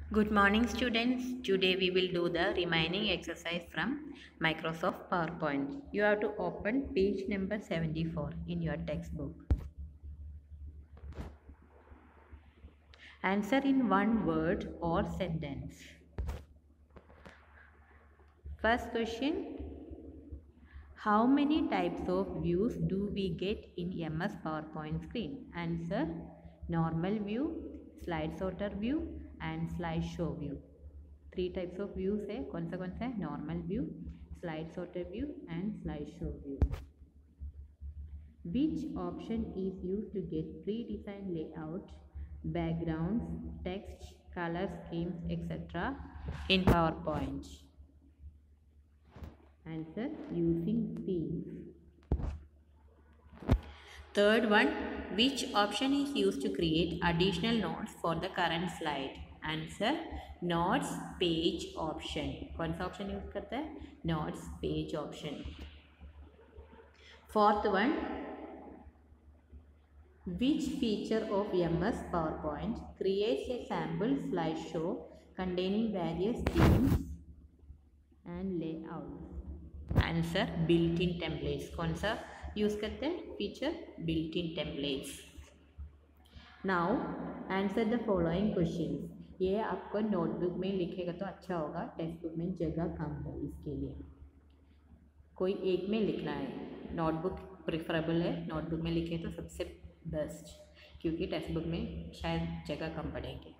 Good morning, students. Today we will do the remaining exercise from Microsoft PowerPoint. You have to open page number 74 in your textbook. Answer in one word or sentence. First question. How many types of views do we get in MS PowerPoint screen? Answer. Normal view, slide sorter view and slideshow view. Three types of views है कौन सा है normal view slide sorter view and slide show view which option is used to get pre-designed layout backgrounds text color schemes etc in PowerPoint answer using themes third one which option is used to create additional notes for the current slide answer notes page option कौन सा option use करता है notes page option fourth one which feature of MS PowerPoint creates a sample slideshow containing various themes and layouts answer built in templates कौन सा यूज करते हैं feature built in templates now answer the following questions ये आपको notebook में लिखेगा तो अच्छा होगा टेक्स्ट बुक में जगह कम हो इसके लिए कोई एक में लिखना है नोटबुक प्रेफरेबल है नोटबुक में लिखे तो सबसे बेस्ट क्योंकि टेक्स्ट बुक में शायद जगह कम पड़ेगी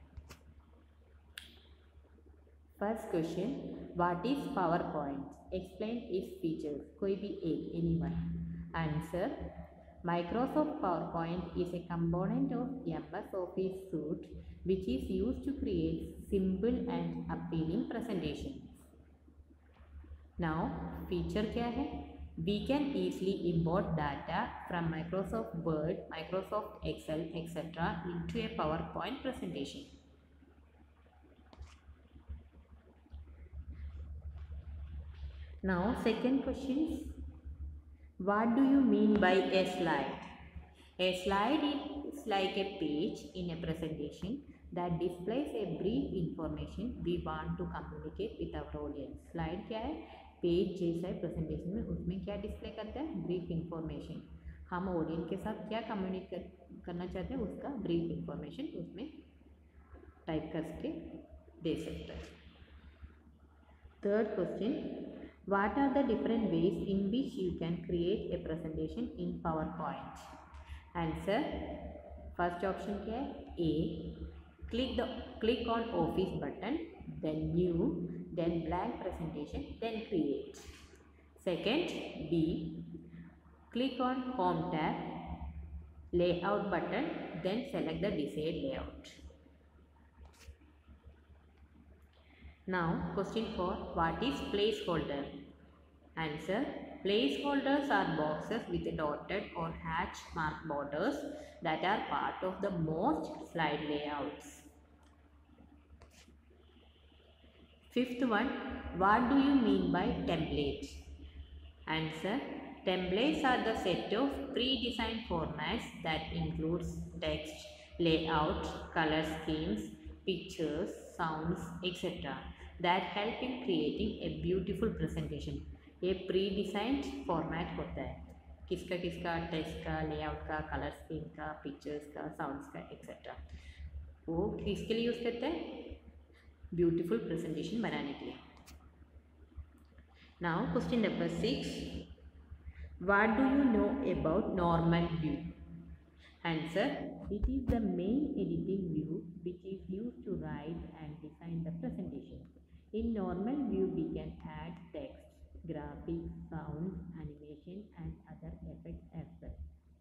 first question what is PowerPoint explain its features कोई भी एक anyone answer Microsoft PowerPoint is a component of MS Office suite which is used to create simple and appealing presentations. Now, feature क्या है? We can easily import data from Microsoft Word, Microsoft Excel, etc. into a PowerPoint presentation. Now, second question. What do you mean by a slide? A slide is like a page in a presentation that displays a brief information we want to communicate with our audience. Slide क्या है? Page जैसा है presentation में उसमें क्या display करता है brief information हम ऑडियंस के साथ क्या कम्युनिकेट करना चाहते हैं उसका ब्रीफ इंफॉर्मेशन उसमें टाइप करके दे सकते हैं third question What are the different ways in which you can create a presentation in PowerPoint? Answer. First option क्या है? A. Click on Office button, then New, then blank presentation, then Create. Second. B. Click on Home tab, Layout button, then select the desired layout. Now, question 4. What is placeholder? Answer. Placeholders are boxes with dotted or hatch mark borders that are part of the most slide layouts. Fifth one. What do you mean by templates? Answer. Templates are the set of pre-designed formats that includes text, layout, color schemes, pictures, sounds, etc. that help in creating a beautiful presentation. ये pre designed format होता है किसका किसका text का layout का colour scheme का pictures का sounds का एक्सेट्रा वो किसके लिए यूज़ करते हैं ब्यूटीफुल प्रेजेंटेशन बनाने के लिए now question number 6 what do you know about normal view answer it is the main editing view which is used to write and design the presentation in normal view we can add text graphics, sounds, animation and other effects as well.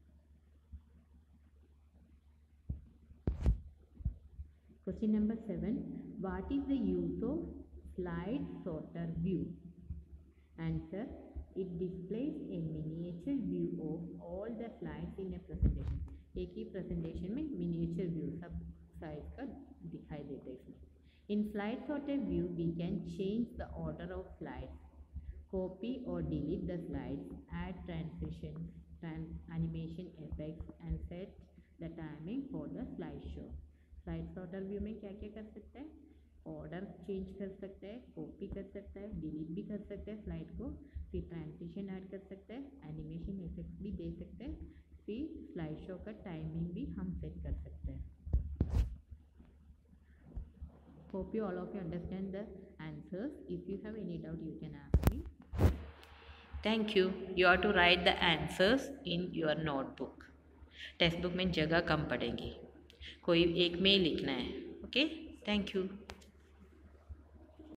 Question number 7. What is the use of slide sorter view? Answer. It displays a miniature view of all the slides in a presentation. एक ही presentation में miniature view सब size का दिखाई देता है इसमें. In slide sorter view, we can change the order of slides. Copy or delete the slides, add transitions, animation effects and set the timing for the slideshow. Slide sorter view में क्या क्या कर सकते हैं चेंज कर सकता है, copy कर सकता है, डिलीट भी कर सकता है स्लाइड को, फिर ट्रांजिशन ऐड कर सकता है, एनिमेशन इफेक्ट भी दे सकते हैं, फिर स्लाइड शो का टाइमिंग भी हम सेट कर सकते हैं. Hope you all of you understand the answers. If you have any doubt, you can ask me. Thank you. You have to write the answers in your notebook. Textbook में जगह कम पड़ेगी, कोई एक में ही लिखना है. Okay, thank you.